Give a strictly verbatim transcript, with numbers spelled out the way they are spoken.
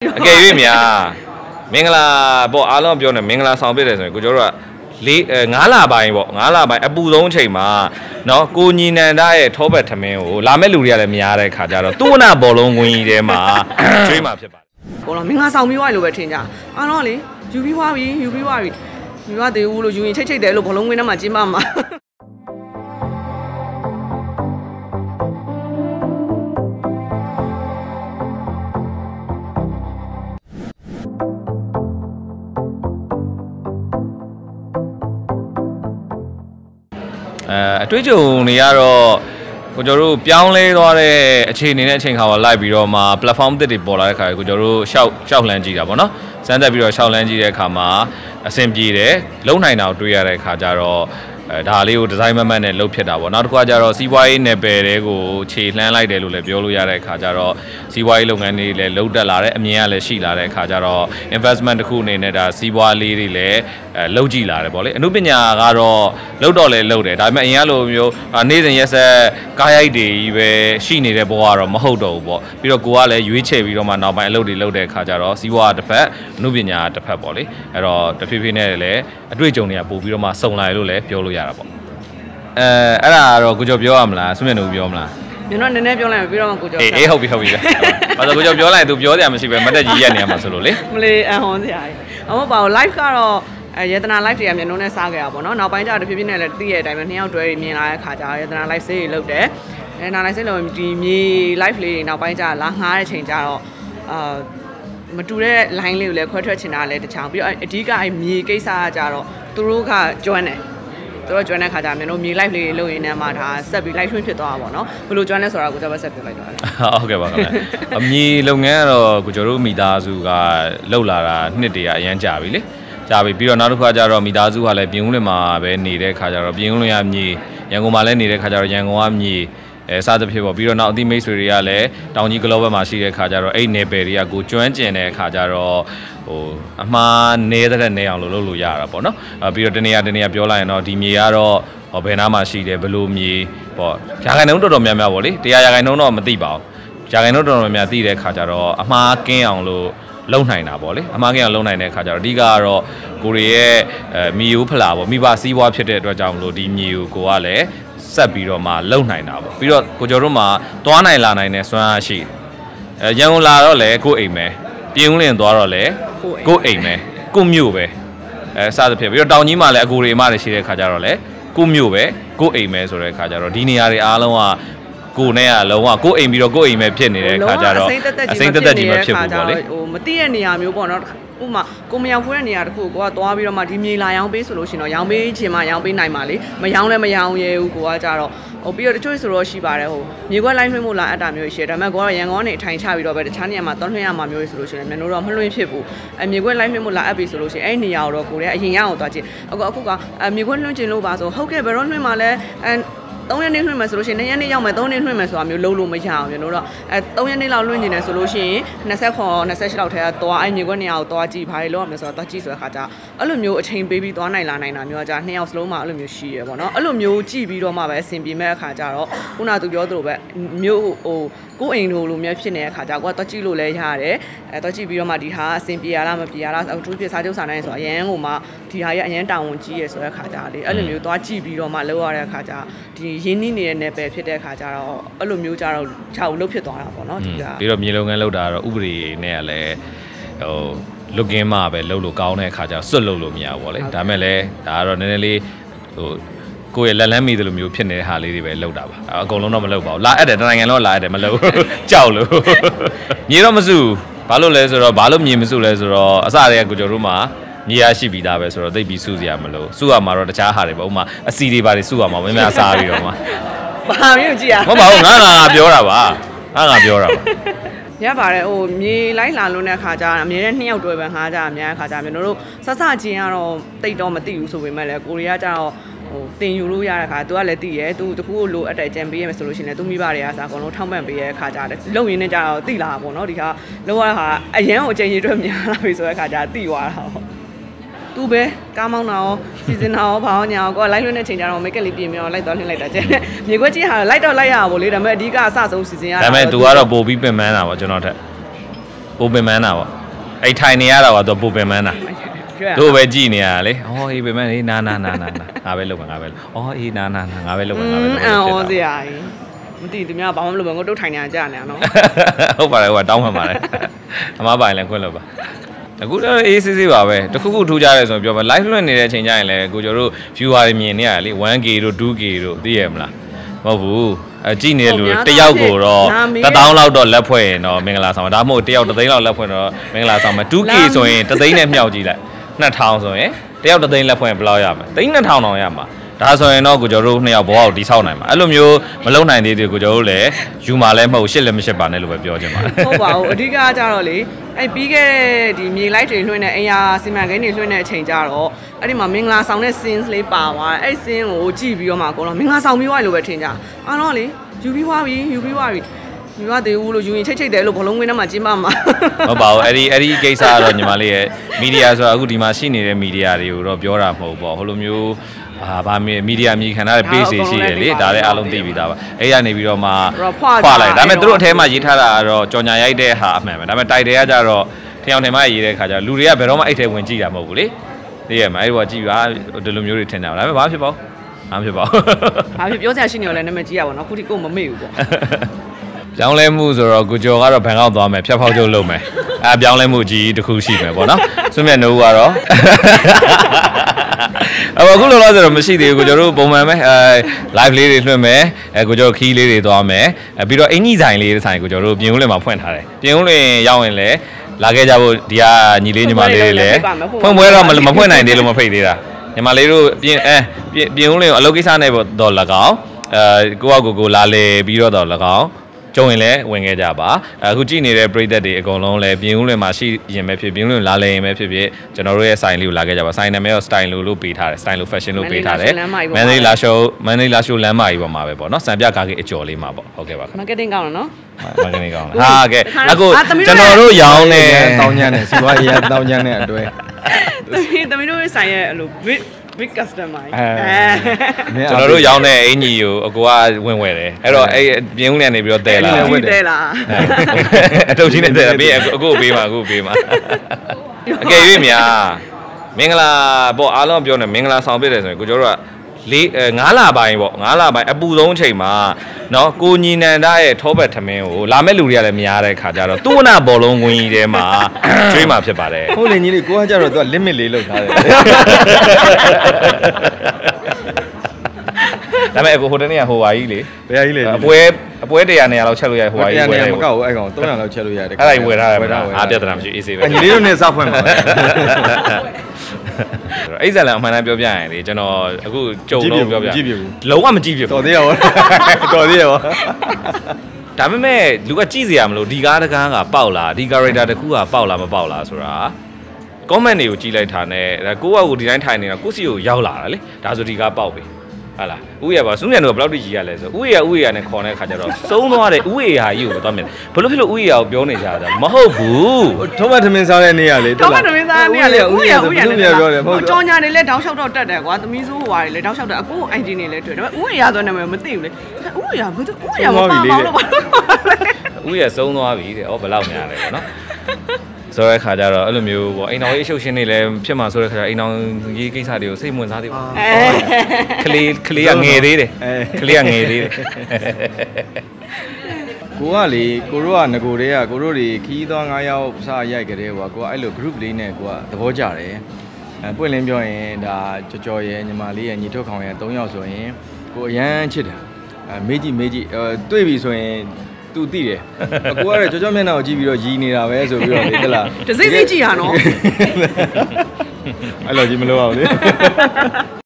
Okay, we are Mingla, but I love you. Mingla sound better than Gujora. Ngala by Ngala by Abu Don Chema. No, Gunin and I told it to me. Lameluria Miare Kajaro. Tuna Bolong Winema. Dream up. Mingla sound me while over change. Anoli, you be worried, you be worried. You are the Ulu, you take the Bolong Winama Jimama. Uh, တွေ့ကြုံနေရတော့ကိုကျော်တို့ပြောင်းလဲသွားတဲ့အခြေအနေနဲ့အချိန်ခါမှာလိုက်ပြီးတော့မှ platform တစ်တွေပေါ်လာတဲ့ခါကိုကျော်တို့ရှောက်ရှောက်လန်းကြည့်တာပေါ့နော်စမ်းသပ်ပြီးတော့ရှောက်လန်းကြည့်တဲ့အခါမှာအဆင်ပြေတယ်လုံနိုင်တာကိုတွေ့ရတဲ့အခါကျတော့အဲဒါလေးကိုဒီဇိုင်းမမတ်နဲ့လုပ်ဖြစ်တာပေါ့နောက်တစ်ခါကျတော့စီးပွားရေးနယ်ပယ်တွေကိုခြေလှမ်းလိုက်တယ်လို့လည်းပြောလို့ရတဲ့အခါကျတော့စီးပွားရေးလုပ်ငန်းတွေလည်းလုံတက်လာတဲ့အမြင်ကလည်းရှိလာတဲ့အခါကျတော့ investment တစ်ခုအနေနဲ့ဒါစီးပွားလေးတွေလည်းအဲလုံကြည့်လာတယ်ပေါ့လေအမှုပညာကတော့လုံတော့လည်းလုံတယ်ဒါပေမဲ့အရင်ကလိုမျိုးနေ့စဉ်ရက်ဆက်ကားရိုက်တွေကြီးပဲရှိနေတဲ့ဘဝကတော့မဟုတ်တော့ဘူးပေါ့ပြီးတော့ကိုကလည်းရွေးချယ်ပြီးတော့မှနောက်ပိုင်းအလုပ်တွေလုပ်တဲ့အခါကျတော့စီးပွားတစ်ဖက်အမှုပညာတစ်ဖက်ပေါ့လေအဲ့တော့တဖြည်းဖြည်းနဲ့လည်းအတွေ့အကြုံတွေကပို့ပြီးတော့မှစုံလာလို့လည်းပြောလို့ရတာပေါ့အဲအဲ့ဒါတော့ကိုကျော်ပြောရမလားဆွေးနွေးပြောမလားကျွန်တော်နည်းနည်းပြောလိုက်ပြီးတော့ကိုကျော်အေးအေးဟုတ်ပြီဟုတ်ပြီဘာလို့ကိုကျော်ပြောလိုက်သူပြောစရာမရှိပဲမတက်ကြီးရက်နေရမှာဆိုလို့လေမလေးအဟောင်းစရာကြီးအမပါဘူး live ကတော့အဲယေတနာ live တွေကမြန်နှုံးနဲ့စားခဲ့တာပေါ့နော်နောက်ပိုင်းကျတော့တဖြည်းဖြည်းနဲ့လည်းတည့်ရတဲ့အတိုင်းပဲနှစ်ယောက်တွဲမြင်လာတဲ့ခါကျတော့ယေတနာ live ဆေးတွေလုပ်တယ်အဲနာ live ဆေးလုပ်ဒီမြေ live လေးတွေနောက်ပိုင်းကျလာငှားတဲ့ချိန်ကျတော့အာမတူတဲ့ line လေးကိုလည်းခွဲထွက်ချင်တာလည်းတခြားပြီးတော့အဓိကအဲမြေကိစ္စကကြတော့သူတို့ကကျွမ်းတယ်သူတို့ကျွမ်းတဲ့ခါကျမြန်တို့မြေ live လေးလုပ်ရင်းနဲ့မှဒါဆက်ပြီး live stream ဖြစ်သွားတာပေါ့နော်ဘယ်လိုကျွမ်းလဲဆိုတာကိုကျွန်တော်ဆက်ပြောလိုက်တော့ဟုတ်ကဲ့ပါခင်ဗျာအမြေလုပ်ငန်းကတော့ကိုကျော်တို့မိသားစုကလှုပ်လာတာနှစ်တည်းအရန်ကြာပြီလေကြာပြီပြီးတော့နောက်တစ်ခါကျတော့မိသားစုကလည်းပြင်ဦးလွင်မှာပဲနေတဲ့ခါကျတော့ပြင်ဦးလွင်ရမြေရန်ကုန်မှာလည်းနေတဲ့ခါကျတော့ရန်ကုန်ကမြေအဲစားသဖြင့်ပေါ့ပြီးတော့နောက်အသီးမိတ်ဆွေတွေကလည်းတောင်ကြီး global မှာရှိတဲ့ခါကျတော့အဲ့နယ်ပယ်တွေကကိုကျွမ်းကျင်တဲ့ခါကျတော့ဟိုအမှားနေတဲ့နေအောင်လို့လုပ်လို့ရတာပေါ့နော်ပြီးတော့တနေရာတနေရာပြောလိုက်ရင်တော့ဒီမြေကတော့ဟောဘယ်နားမှာရှိတယ်ဘယ်လိုမြေပေါ့ရာခိုင်နှုန်းတော်တော်များများပေါ့လေတရားရာခိုင်နှုန်းတော့မသိပါဘူးရာခိုင်နှုန်းတော်တော်များများသိတဲ့ခါကျတော့အမှားကင်းအောင်လို့လုံနိုင်တာပေါ့လေအမှားကင်းအောင်လုံနိုင်တဲ့ခါကျတော့အဓိကကတော့ကိုရီရဲ့အဲမီယိုဖလာပေါ့မိဘစီးပွားဖြစ်တဲ့အတွက်ကြောင့်မလို့ဒီမြေကိုကိုကလည်းဆက်ပြီးတော့မှလုံနိုင်တာပေါ့ပြီးတော့ကိုကျော်တို့မှာသွားနိုင်လာနိုင်တဲ့စွမ်းအားရှိအဲရန်ကုန်လာတော့လေကိုအိမ်ပဲပြင်ဦးလင်သွားတော့လေကိုအိမ်ပဲကိုမြို့ပဲအဲစသဖြင့်ပြီးတော့တောင်ကြီးမှာလည်းအကူတွေအမတွေရှိတဲ့ခါကျတော့လေကိုမြို့ပဲကိုအိမ်ပဲဆိုတဲ့ခါကျတော့ဒီနေရာတွေအားလုံးကကိုနဲ့ကလုံးဝကိုအိမ်ပြီးတော့ကိုအိမ်ပဲဖြစ်နေတဲ့ခါကျတော့အစိမ့်တက်တက်ကြီးမဖြစ်ဘူးပေါ့လေဟိုမသိတဲ့နေရာမျိုးပေါ့နော်ဥမာကိုမရောက်ဖွေးတဲ့နေရာတခုကိုကသွားပြီးတော့မှဒီမြေလာရောင်းပေးဆိုလို့ရှိရင်တော့ရောင်းပေးခြင်းမှရောင်းပေးနိုင်ပါလေမရောင်းလည်းမရောင်းရဲဘူးကိုကကြတော့ဟိုပြီးတော့တချို့ဆိုတော့ရှိပါတယ်ဟိုမြေခွက်လိုက်လွှင့်ဖို့လာအပ်တာမျိုးရှိတယ်ဒါပေမဲ့ကိုကရန်ကုန်ကနေထိုင်ချပြီးတော့ပဲတခြားနေရာမှာတွန်းလွှင့်ရမှာမျိုးဆိုလို့ရှိရင်မြန်တို့တော့မလွှင့်ဖြစ်ဘူးအဲမြေခွက်လိုက်လွှင့်ဖို့လာအပ်ပြီဆိုလို့ရှိရင်အဲ့နေရာကိုတော့ကိုလည်းအရင်ရအောင်သွားကြည့်အခုအခုကမြေခွက်လွှင့်ခြင်းလို့ပါဆိုဟုတ်ကဲ့ဘယ်တော့လွှင့်မှာလဲအဲသုံးရက်နေလွှင့်မယ်ဆိုလို့ရှိရင်နှစ်ရက်နေရောက်မယ်သုံးရက်နေလွှင့်မယ်ဆိုတာမျိုးလုံးလို့မရအောင်ကျွန်တော်တို့အဲသုံးရက်နေလောက်လွှင့်နေတယ်ဆိုလို့ရှိရင်၂၇ ၂၈လောက်ထဲကသွားအဲ့မြေခွက်နေရာကိုသွားကြည့်ဘာတွေလုပ်ရမလဲဆိုတော့သွားကြည့်ဆိုတဲ့ခါကျအဲ့လိုမျိုးအချိန်ပေးပြီးသွားနိုင်လာနိုင်တာမျိုးကကြာနှစ်ယောက်စလုံးမှာအဲ့လိုမျိုးရှိရပေါ့နော်အဲ့လိုမျိုးကြည့်ပြီးတော့မှပဲအဆင်ပြေမဲ့အခါကျတော့ခုနကသူပြောသလိုပဲမျိုးဟိုကိုယ်အိမ်တို့လိုမျိုးဖြစ်နေတဲ့အခါကျကိုကသွားကြည့်လို့လည်းရတယ်အဲသွားကြည့်ပြီးတော့မှဒီဟာအဆင်ပြေရလားမပြေရလားသူပြစားချုပ်စာနိုင်ဆိုအရန်ဟိုမှာဒီဟာရဲ့အရန်တာဝန်ကြီးရဆိုတဲ့ခါကျလေအဲ့လိုမျိုးသွားကြည့်ပြီးတော့မှလုပ်ရတဲ့အခါကျဒီရင်းနှီးနေတဲ့နယ်ပယ်ဖြစ်တဲ့ခါကျတော့အဲ့လိုမျိုးကြတော့ခြောက်လုတ်ဖြစ်သွားတာပေါ့နော်ဒီကပြီးတော့မြေလုံငန်းလောက်တာတော့ဥပဒေနဲ့ကလည်းဟိုလုတ်ကင်းမှပဲလှုပ်လို့ကောင်းတဲ့အခါကျစွတ်လှုပ်လို့မရဘူးပေါ့လေဒါမဲ့လည်းဒါကတော့နည်းနည်းလေးဟိုကိုယ့်ရဲ့လက်လန်းမီသလိုမျိုးဖြစ်နေတဲ့ဟာလေးတွေပဲလောက်တာပါအကုန်လုံးတော့မလောက်ပါဘူးလာအပ်တယ်တနိုင်ငံလုံးလာအပ်တယ်မလောက်ကြောက်လို့မြေတော့မစုဘာလို့လဲဆိုတော့ဘာလို့မြေမစုလဲဆိုတော့အစတည်းကကိုကျော်တို့မှာမြေရရှိပြီးသားပဲဆိုတော့သိပြီးစုစရာမလိုစုရမှာတော့တခြားဟာတွေပေါ့ဥမာအစီတွေပါတွေစုရမှာမင်းများစားပြီးတော့မှာဘာမျိုးကြည့်ရမဟုတ်ပါဘူးငါငါပြောတာပါငါငါပြောတာပါရပါတယ်ဟိုမြေလိုက်လာလို့တဲ့ခါကျအမြဲတမ်းနှစ်ယောက်တွဲပဲငါးကြအများခါကျကျွန်တော်တို့ဆဆချင်းကတော့တိတ်တော့မသိဘူးဆိုပေမဲ့လည်းကိုရီးယားကျတော့ဟိုတင်ယူလို့ရတဲ့ခါသူကလည်းသိရဲသူတခုကိုလိုအပ်တဲ့ကြံပေးရမယ်ဆိုလို့ရှိရင်လည်းသူမိဘတွေကစားအကုန်လုံးထောက်ပံ့ပေးရတဲ့ခါကျတယ်လုံရင်းနဲ့ကျတော့သိလာတာပေါ့နော်ဒီခါလောရဟာအရန်ကိုအချိန်ကြီးအတွက်များလာပြီဆိုတဲ့ခါကျသိသွားတာပေါ့သူပဲကားမောင်းတာရောစီစဉ်တာရောဘာအောင်ညာရောကိုလိုက်လွှင့်တဲ့ချိန်ကျတော့မိတ်ကလေးပြင်ပြီးတော့လိုက်သွားလှည့်လိုက်တာကျန်မြေခွက်ကြီးဟာလိုက်တော့လိုက်ရပါဗောလေဒါပေမဲ့အဓိကအစဆုံးစီစဉ်ရတာဒါပေမဲ့ तू ကတော့ပို့ပြီးပင်ပန်းတာဗောကျွန်တော်ထက်ပိုပူပင်မန်းတာပေါ့အဲ့ထိုင်နေရတာကတော့ပူပင်မန်းတာတို့ပဲကြည်နေရလေဩအေးပင်မန်းလေးနာနာနာနာငါပဲလုပ်မှာငါပဲဩအေးနာနာနာငါပဲလုပ်မှာငါပဲလုပ်မှာအော်စရာကြီးမသိသူများဘာမှမလုပ်ဘူးငါတို့ထိုင်နေကြနေနော်ဟုတ်ပါတယ်ဟိုကတောင်းမှန်ပါတယ်အမပိုင်လည်းခွင့်လို့ပါအခုတော့အေးစစ်စစ်ပါပဲတခုခုထူးကြရဲဆိုပြောပါ live လွှင့်နေတဲ့အချိန်ကျရင်လည်းကိုကျော်တို့ viewer တွေမြင်နေရလေ one K တို့ two K တို့သိရမလားမဟုတ်ဘူးအကြည့်နေတဲ့လူတယောက်ကိုတော့တစ်သောင်းလောက်တော့လက်ဖွဲ့ရင်တော့မင်္ဂလာဆောင်ဒါမှမဟုတ်တယောက်တစ်သိန်းလောက်လက်ဖွဲ့တော့မင်္ဂလာဆောင်မှာ two K ဆိုရင်တစ်သိန်းနဲ့မြောက်ကြည့်လိုက်နှစ်ထောင်ဆိုရင်တယောက်တစ်သိန်းလက်ဖွဲ့ရင်ဘယ်လောက်ရမလဲသိန်းနှစ်ထောင်တောင်ရမှာဒါဆိုရင်တော့ကိုကျော်တို့နှစ်ယောက်ဘောကိုတိဆောက်နိုင်မှာအဲ့လိုမျိုးမလုံနိုင်သေးသေးကိုကျော်တို့လည်းယူမှာလည်းမဟုတ်ရှစ်လည်းမရှစ်ပါနဲ့လို့ပဲပြောချင်ပါတယ်ဟုတ်ပါဘူးအဓိကကကြတော့လေအဲ့ပြီးခဲ့တဲ့ဒီမြေလိုက်တွေလွှင့်တဲ့အင်ယာစီမံကိန်းတွေလွှင့်တဲ့အချိန်ကြတော့အဲ့ဒီမှာမင်္ဂလာဆောင်တဲ့ scenes လေးပါသွားအဲ့ scene ကိုကြည့်ပြီးတော့မှအကုန်လုံးမင်္ဂလာဆောင်ပြီးသွားလို့ပဲထင်ကြအားတော့လေယူပြီးသွားပြီယူပြီးသွားပြီယူရသေးဘူးလို့ယူရင်ချိတ်ချိတ်တယ်လို့ဘလုံးဝင်းထဲမှာကျင်းပမှာဟုတ်ပါဘူးအဲ့ဒီအဲ့ဒီကိစ္စကတော့ညီမလေးရဲ့မီဒီယာဆိုတာအခုဒီမှာရှိနေတဲ့မီဒီယာတွေကိုတော့ပြောတာမဟုတ်ပေါ့ဟိုလိုမျိုးအာဗာမီမီဒီယာမြေခံထားတဲ့ page ရှိရလေဒါလည်းအားလုံးသိပြီးသားပါအဲ့ရနေပြီးတော့မှဖွာလိုက်ဒါပေမဲ့သူတို့အထဲမှာရေးထားတာကတော့ကြော်ညာရိုက်တဲ့ဟာအမှန်ပဲဒါပေမဲ့တိုက်တယ်ကကြတော့ထင်အောင်ထင်မှရေးတဲ့ခါကျလူတွေကဘယ်တော့မှအဲ့ထဲဝင်ကြည့်တာမဟုတ်ဘူးလေသိရမှာအဲ့ဒီကကြည့်ပါဒီလိုမျိုးတွေထင်ကြပါဒါပေမဲ့ဘာဖြစ်ပါ့ဘာဖြစ်ပါ့ဘာဖြစ်ပြောစရာရှိနေရောလဲနာမည်ကြီးရပါတော့ခုထိကိုမမေ့ဘူးပေါ့ပြောင်းလဲမှုဆိုတော့ကိုကျော်ကတော့ဘန်ကောက်သွားမယ်ဖြတ်ဖောက်ကျုပ်လုပ်မယ်အဲပြောင်းလဲမှုကြီးတစ်ခုရှိမယ်ပေါ့နော်စွမြတ်နိုးကတော့အခုလောလောဆယ်တော့မရှိသေးဘူးကိုကျော်တို့ပုံမှန်ပဲအဲ live လေးတွေလွှင့်မယ်အဲကိုကျော်ခီးလေးတွေသွားမယ်အဲပြီးတော့အင်ကြီးဆိုင်လေးဆိုင်ကိုကျော်တို့ပြင်ဦးလင်မှာဖွင့်ထားတယ်ပြင်ဦးလင်ရောက်ရင်လည်းလာခဲ့ကြဖို့ဒီကညီလေးညီမလေးတွေလည်းဖွင့်ပွဲတော့မဖွင့်နိုင်သေးလို့မဖိတ်သေးတာညီမလေးတို့ပြင်အဲပြင်ဦးလင်ကိုအလုပ်ကိစ္စနဲ့တော့၎င်းအဲကိုယ့်အကိုကိုလာလေပြီးတော့တော့၎င်းကျုံရင်လည်းဝင်ခဲ့ကြပါအခုကြည့်နေတဲ့ပရိသတ်တွေအကုန်လုံးလည်းပြင်ဦးလွင်မှာရှိရင်ပဲဖြစ်ပြင်ဦးလွင်လာလဲရင်ပဲဖြစ်ဖြစ်ကျွန်တော်တို့ရဲ့ဆိုင်လေးကိုလာခဲ့ကြပါဆိုင်နာမည်တော့ style လို့ပေးထားတယ် style လို့ fashion လို့ပေးထားတယ်မန်လေးလာရှိုးမန်လေးလာရှိုးလမ်းမကြီးပေါ်မှာပဲပေါ့နော်စံပြကားကြီးအကျော်လေးမှာပေါ့ဟုတ်ကဲ့ပါ marketing ကောင်းတော့နော် marketing ကောင်းဟာကဲအခုကျွန်တော်တို့ရောင်းနေတောင်းညံ့နေစီပွားရေးတောင်းညံ့နေအတွဲတမီးတို့ဆိုင်ရဲ့အဲ့လို big customer အဲကျွန်တော်တို့ရောင်းတဲ့အင်ကြီးကိုအကိုကဝင်ဝယ်တယ်အဲ့တော့အဲ့ပြင်းဦးနဲ့နေပြီးတော့တဲလာတဲလာအတုပ်ကြီးနဲ့တဲလာပြီးအကိုပေးပါအကိုပေးပါအကယ်၍များမင်္ဂလာပေါ့အားလုံးပြောနေမင်္ဂလာဆောင်ပြတယ်ဆိုရင်ကိုကျော်တို့ကလေးငါးလပိုင်းပေါ့ငါးလပိုင်းအပူဆုံးအချိန်မှာနော်ကိုညီနန္ဒရဲ့ထောပတ်ထမင်းကိုလာမဲ့လူတွေကလည်းများတဲ့ခါကျတော့သူ့နာဘောလုံးဝင်ကြီးထဲမှာကျွေးမှာဖြစ်ပါတယ်ဟုတ်လေညီလေးကိုကကြတော့သူက limit လေးလောက်ထားတယ်ဒါပေမဲ့အခုဟိုတနေ့ကဟိုဝါကြီးလေဘယ်ဟာကြီးလဲအပွဲအပွဲတရာနေရာလောက်ချက်လို့ရဟိုဝါကြီးပွဲမကောက်ဘူးအဲ့ကောင်သုံးရာလောက်ချက်လို့ရတယ်အဲ့ဒါကြီးဝယ်ထားတယ်အားပြဿနာမရှိအေးစေးပဲညီလေးတို့နဲ့စဖွင့်ပါအဲ့ဇာလန်အမှန်တမ်းပြောပြရင်လေကျွန်တော်အခုကြုံတော့ပြောပြလုံးဝမကြည့်ပြဘူးတော်သေးရောတော်သေးရောဒါပေမဲ့လူကကြည့်စရာမလိုဒီကားတကားကပေါက်လားဒီ character တခုကပေါက်လားမပေါက်လားဆိုတာ comment တွေကိုကြည့်လိုက်တာနဲ့ကိုယ့်အကူဒီတိုင်းထိုင်နေတာကိုယ့်စီကိုရောက်လာတာလေဒါဆိုဒီကားပေါက်ပြီဟာလားဥရပါစုညံတို့ကဘယ်လောက်တိကြီးရလဲဆိုဥရဥရနဲ့ခေါ်တဲ့ခါကျတော့စုံသွားတယ်ဥရဟာကြီးကိုသွားမြင်ဘယ်လိုဖြစ်လို့ဥရကိုပြောနေကြတာမဟုတ်ဘူးထုံးမထမင်းစားတဲ့နေရလေထုံးမထမင်းစားတဲ့နေရလေဥရဥရနဲ့ပြောတယ်ဟုတ်ကြောင်ညာနေလဲတောင်းလျှောက်တော့တက်တယ်ကွာသမီးစိုးဟွာတွေလဲတောင်းလျှောက်တယ်အခုအိုင်ဒီနေလဲတွေ့တယ်ဒါပေမဲ့ဥရဆိုနာမည်မသိဘူးလေဥရဘာသူဥရမပါဘူးလို့ပါဥရစုံသွားပြီတဲ့ဩဘယ်လောက်များလဲပေါ့နော်ဆိုတဲ့ခါကျတော့အဲ့လိုမျိုးပေါ့အိမ်တော်ရေးအရှုပ်ရှင်းနေလဲဖြစ်မှာဆိုတဲ့ခါကျအိမ်တော်ရေးကိစ္စတွေကိုစိတ်ဝင်စားသေးပါကလေးကလေးကငယ်သေးတယ်ကလေးကငယ်သေးတယ်ကိုကလေကိုတို့ကငကိုတွေကကိုတို့တွေခီးသွား၅ယောက်စားရိုက်ကြတဲ့ကွာကိုကအဲ့လို group လေးနဲ့ကိုကသဘောကျတယ်အဲပွင့်လင်းပြောရင်ဒါကြော်ကြော်ရဲ့ညီမလေးရဲ့ညီထုတ်ခေါင်ရဲ့၃ယောက်ဆိုရင်ကိုအရန်ချစ်တယ်အဲမေးကြည့်မေးကြည့်အဲတွေ့ပြီဆိုရင်သူသိတယ်အကိုကတော့ကြောကြောမျက်နှာကိုကြည့်ပြီးတော့ရီနေတာပဲဆိုပြီးတော့လေတလားတစိမ့်စိမ့်ကြည့်ရနော်အဲ့လိုကြည့်မလို့ပါဘူးလေ